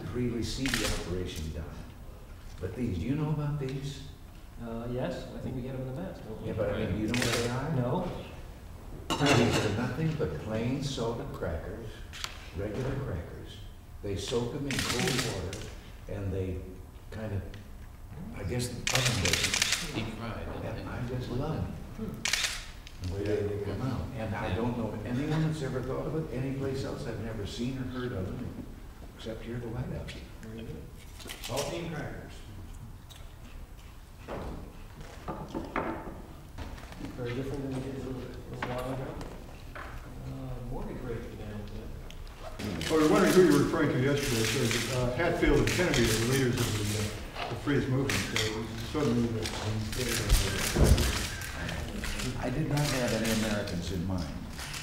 freely see the operation done. But these, do you know about these? Yes, I think we get them in the mass. Yeah, but I mean, do you know what they are? No. These are nothing but plain salted crackers, regular crackers. They soak them in cold water, and they kind of, I guess, the oven does. Deep fried. And I just love them. The way they come out. And I don't know anyone that's ever thought of it anyplace else. I've never seen or heard of them, except here at the White House. Very good. Saltine crackers. Very different than we did a little while ago. Mortgage rate down. I was wondering who you were referring to yesterday. So Hatfield and Kennedy are the leaders of the freest movement. So certainly I did not have any Americans in mind.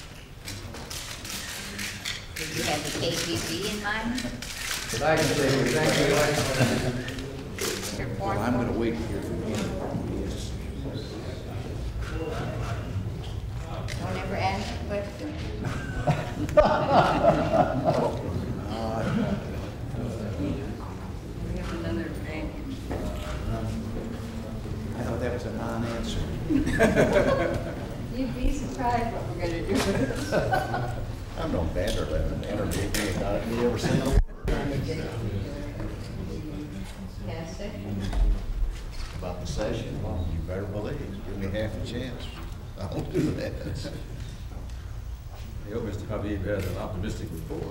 Did you have the KGB in mind? But I can say exactly like, well, I'm going to wait here for you. Don't ever ask a question. We have another thing. I know that was a non-answer. You'd be surprised what we're going to do. I'm no better than an interview about it. You ever seen it? Yes, sir. About the session, well, you better believe, give me half a chance. I won't do that. I hope Mr. Habib has an optimistic report.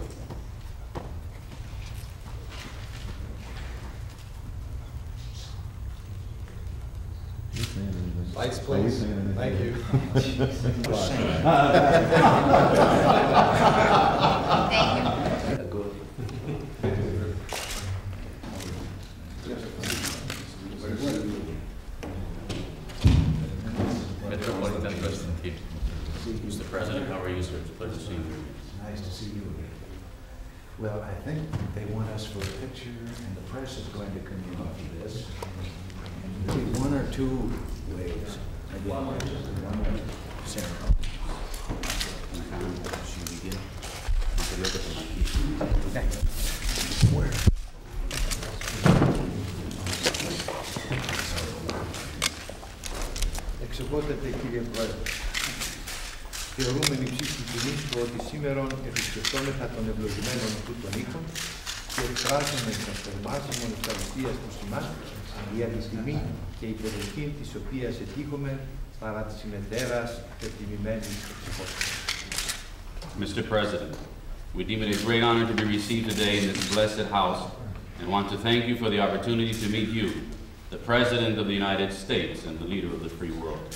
Lights, please. Thank you. Thank you. Metropolitan President Keith. Mr. President, how are you, sir? It's a pleasure to see you. Nice to see you again. Well, I think they want us for a picture, and the press is going to come in off of this. Maybe one or two waves. Maybe one way. Sarah. Where? Εξοχότατε κύριε Πρόεδρε, θεωρούμενοι ψήφοι τιμής του ότι σήμερον επισκεφτόμεθα των ευλογημένων αυτού των οίκων και εκφράζουμε τα θερμάσιμων ευχαριστίας προς εμάς για τη τιμή και υποδοχή της οποίας ετύχουμε παρά της ημετέρας εκτιμημένης εξοχότητας. Mr. President, we deem it a great honor to be received today in this blessed house and want to thank you for the opportunity to meet you, the President of the United States and the leader of the free world.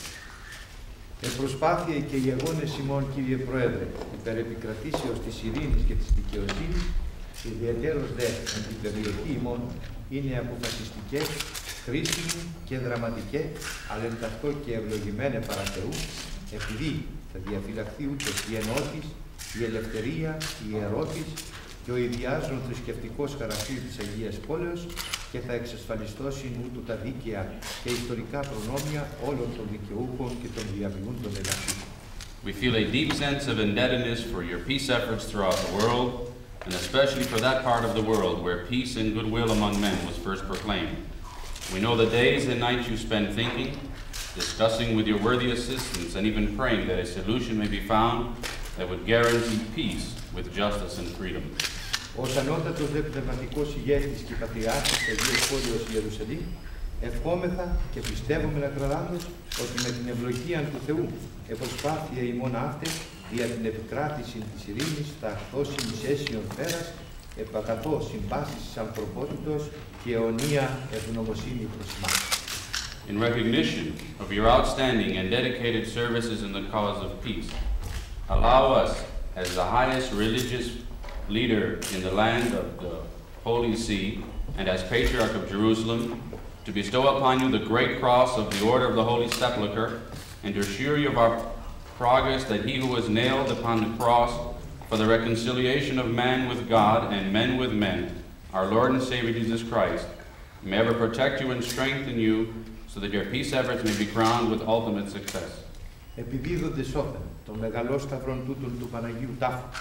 Εν προσπάθεια και οι αγώνες ημών, κύριε Πρόεδρε, υπέρ επικρατήσεως της ειρήνης και της δικαιοσύνης, ιδιαίτερος δε εν την περιοχή ημών, είναι αποφασιστικές, χρήσιμοι και δραματικές, αλλά εν ταυτό και ευλογημένε παρά Θεού, επειδή θα διαφυλαχθεί ούτως η ενότης, η ελευθερία, η ιερότης και ο ιδιάζων θρησκευτικός χαρακτήρ της Αγίας Πόλεως και θα εξασφαλιστώσει ούτω τα δίκαια και ιστορικά προνόμια όλων των δικαιούχων και των διαμοιούντων εδαφών. We feel a deep sense of indebtedness for your peace efforts throughout the world, and especially for that part of the world where peace and goodwill among men was first proclaimed. We know the days and nights you spend thinking, discussing with your worthy assistants, and even praying that a solution may be found that would guarantee peace with justice and freedom. Ως ανώτατος δε πνευματικός ηγέτης και πατριάρχης της Αγίας Πόλεως Ιερουσαλήμ, ευχόμεθα και πιστεύουμε ακραδάντως ότι με την ευλογία του Θεού επροσπάθεια ημών αυτές δια την επικράτηση της ειρήνης θα αρθώσει μισέσιον πέρας επακαθώ συμπάσεις της ανθρωπότητος και αιωνία ευγνωμοσύνη προς εμάς. In recognition of your outstanding and dedicated services in the cause of peace, allow us, as the highest religious leader in the land of the Holy See and as Patriarch of Jerusalem, to bestow upon you the great cross of the Order of the Holy Sepulchre, and to assure you of our progress that he who was nailed upon the cross for the reconciliation of man with God and men with men, our Lord and Savior Jesus Christ, may ever protect you and strengthen you so that your peace efforts may be crowned with ultimate success. Επιδίδονται σώθεν των μεγαλών σταυρών τούτων του Παναγίου Τάφου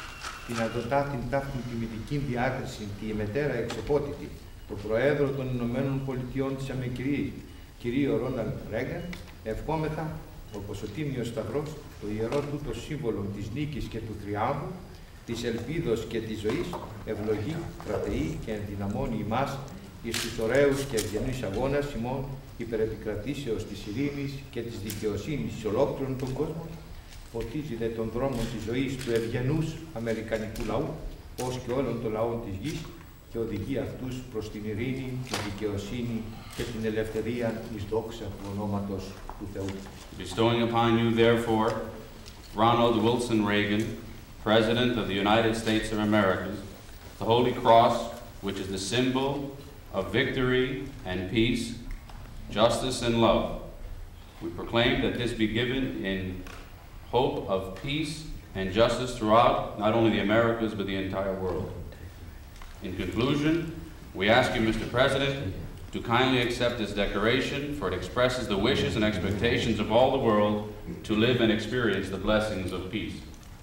την αδωτά την ταύτην τιμητική διάκριση τη μετέρα εξεπότητη, το Προέδρο των Ηνωμένων Πολιτειών της Αμερικής, κυρίο Ρόναλντ Ρέγκαν, ευχόμεθα, όπως ο Τίμιος Σταυρός, το ιερό τούτο σύμβολο της νίκης και του θριάμβου, της ελπίδος και της ζωής, ευλογεί, κρατεεί και ενδυναμώνει ημάς εις τους ωραίους και ευγενείς αγώνας ημών υπερεπικρατήσεως της ειρήνης και της δικαιοσύνης σε ολόκληρον τον κόσμο, φωτίζει δε τον δρόμο της ζωής του ευγενούς αμερικανικού λαού, ως και όλων των λαών της γης, και οδηγεί αυτούς προς την ειρήνη, τη δικαιοσύνη και την ελευθερία εις δόξα του ονόματος του Θεού. Bestowing upon you, therefore, Ronald Wilson Reagan, President of the United States of America, the Holy Cross, which is the symbol of victory and peace, justice and love. We proclaim that this be given in hope of peace and justice throughout not only the Americas but the entire world. In conclusion, we ask you, Mr. President, to kindly accept this declaration, for it expresses the wishes and expectations of all the world to live and experience the blessings of peace.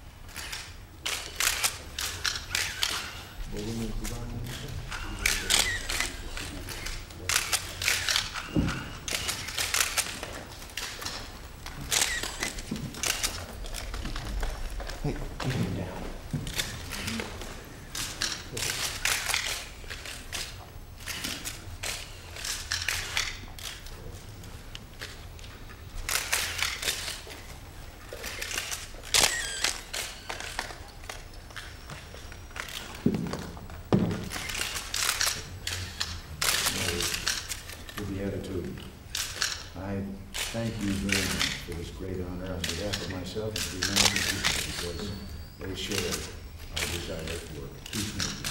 Thank you very much for this great honor on behalf of myself and the American people, because they share our desire for peacemaking.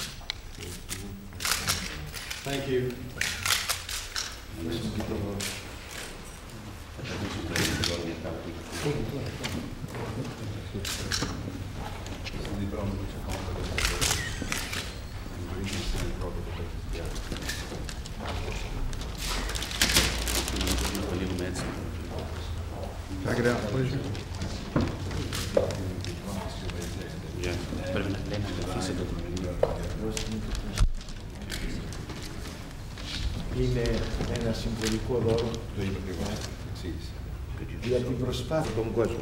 Thank you. Back it out, please. Είναι ένα συμβολικό δώρο για την προσπάθεια των κόσμων.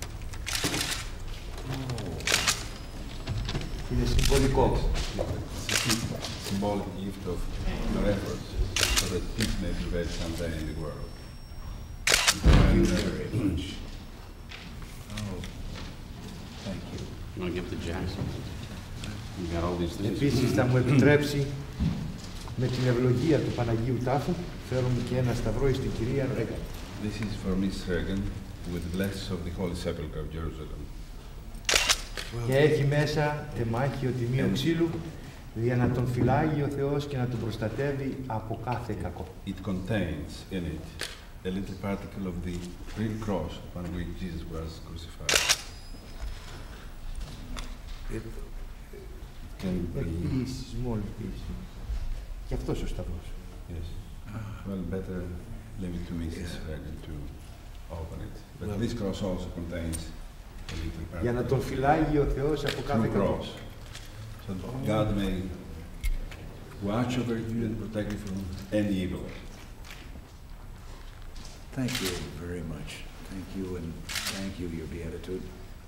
Είναι συμβολικό. Symbolic gift of your efforts so that peace may prevail someday in the world. Thank you very much. Oh, thank you. You want to give the Jackson? You got all these things. Επίσης θα μου επιτρέψει με την ευλογία του Παναγίου Τάφου φέρουμε και ένα σταυρό εις την κυρία Reagan. This is for Miss Reagan with the blessings of the Holy Sepulchre of Jerusalem. Και έχει μέσα τεμάχιο τιμίου ξύλου για να τον φυλάγει ο Θεός και να τον προστατεύει από κάθε κακό. It contains in it a little particle of the real cross upon which Jesus was crucified. It can be... Small piece. Και αυτός ο σταυρός. Yes. Well, better leave it to Mrs. Reagan to open it. But this cross also contains a little particle. Για να τον φυλάγει ο Θεός από κάθε κακό. So God may watch over you and protect you from any evil. Thank you very much. Thank you, and thank you, Your Beatitude.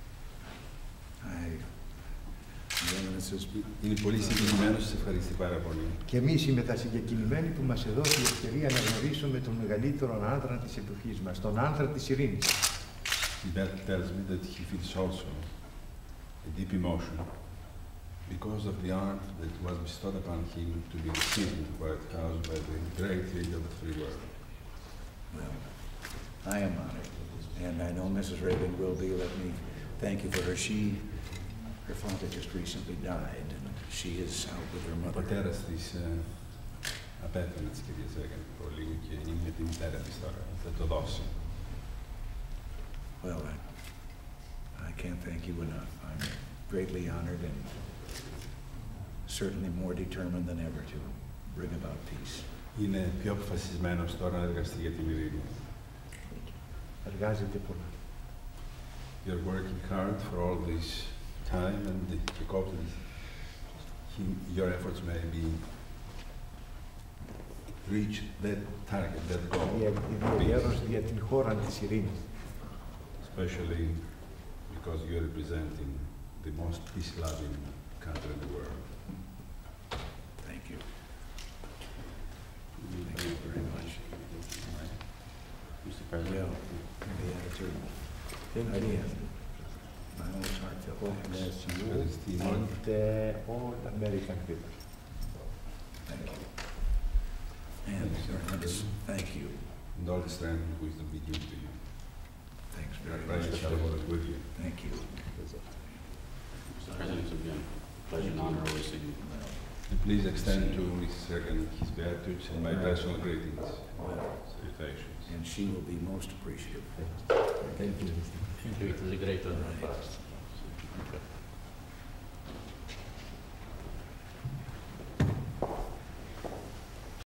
Είναι πολύ συγκεκριμένος, σας ευχαριστώ πάρα πολύ. Και εμείς είμαστε συγκεκριμένοι που μας έδωσε η ευκαιρία να γνωρίσουμε τον μεγαλύτερο άνδρα της εποχής μας, τον άνδρα της ειρήνης. That tells me that he feels also a deep emotion because of the honor that was bestowed upon him to be received in the White House by the great leader of the free world. Well, I am honored, and I know Mrs. Reagan will be. Let me thank you for her. Her father just recently died, and she is out with her Ο mother. πατέρας της απέθανε της κυρίας Reagan πολύ και είναι με την μητέρα της τώρα. Θα το δώσει. Well, I can't thank you enough. I'm greatly honored and certainly more determined than ever to bring about peace. Είναι πιο αποφασισμένος τώρα να εργαστεί για την ειρήνη. Εργάζεται πολλά. You're working hard for all this time, and the hope that your efforts may be reach that target, that goal. Ιδιαίτερος για την χώρα της ειρήνης. Especially because you are representing the most peace-loving country in the world. Thank you. Thank you very much. Mr. President. Well, the attitude, again, my most heartfelt thanks. Bless you and all American people. Thank you. And thank you. And all the strength and wisdom be given to you. Thanks very Pray much. that the Lord is with you. Thank you. Mr. President, it's again a pleasure and honor always seeing you. And please extend to Mrs. Reagan his beatitudes and my personal greetings. Salutations. And she will be most appreciative. Thank you. It is a great honor for us.